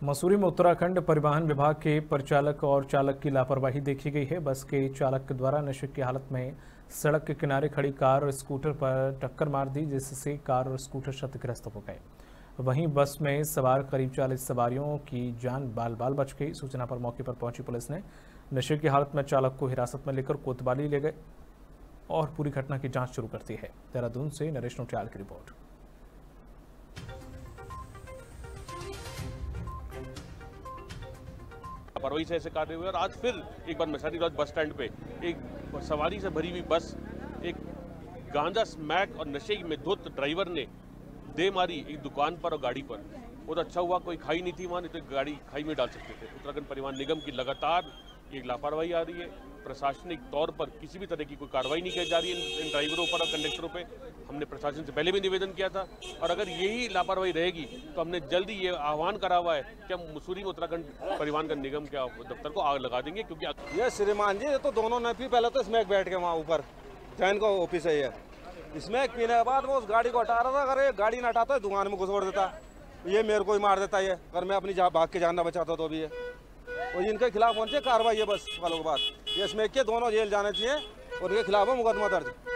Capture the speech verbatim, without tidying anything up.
मसूरी में उत्तराखंड परिवहन विभाग के परिचालक और चालक की लापरवाही देखी गई है। बस के चालक के द्वारा नशे की हालत में सड़क के किनारे खड़ी कार और स्कूटर पर टक्कर मार दी, जिससे कार और स्कूटर क्षतिग्रस्त हो गए। वहीं बस में सवार करीब चालीस सवारियों की जान बाल बाल बच गई। सूचना पर मौके पर पहुंची पुलिस ने नशे की हालत में चालक को हिरासत में लेकर कोतवाली ले गए और पूरी घटना की जाँच शुरू कर दी है। देहरादून से नरेश नोटियाल की रिपोर्ट। लापरवाही से ऐसे कार्य हुए और आज फिर एक बार मैसारी लॉज बस स्टैंड पे एक सवारी से भरी हुई बस एक गांजा स्मैक और नशे में धुत ड्राइवर ने दे मारी एक दुकान पर और गाड़ी पर। बहुत अच्छा हुआ कोई खाई नहीं थी वहाँ, नहीं तो गाड़ी खाई में डाल सकते थे। उत्तराखंड परिवहन निगम की लगातार एक लापरवाही आ रही है। प्रशासनिक तौर पर किसी भी तरह की कोई कार्रवाई नहीं की जा रही है इन ड्राइवरों पर और कंडक्टरों पे। हमने प्रशासन से पहले भी निवेदन किया था और अगर यही लापरवाही रहेगी तो हमने जल्दी ये आह्वान करा हुआ है कि हम मसूरी में उत्तराखंड परिवहन का निगम के दफ्तर को आग लगा देंगे। क्योंकि ये श्रीमान जी, ये तो दोनों ने पी, पहले तो इसमें बैठ के वहाँ ऊपर जैन का ऑफिस है, ये इसमें पीने के बाद वो उस गाड़ी को हटा रहा था। अगर ये गाड़ी न हटाता है दुकान में घुसोड़ देता, ये मेरे को ही मार देता। ये अगर मैं अपनी जहाँ भाग के जानना बचाता तो भी ये और इनके खिलाफ कौन सी कार्रवाई है बस वालों के बाद। ये इसमें के दोनों जेल जाने चाहिए और इनके खिलाफ मुकदमा दर्ज।